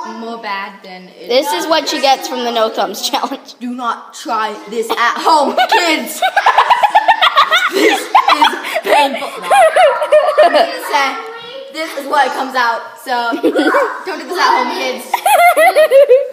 more bad than it This is what she gets from the no thumbs challenge. Do not try this at home, kids. This is painful. No. I'm gonna say this is what comes out. So don't do this at home, kids.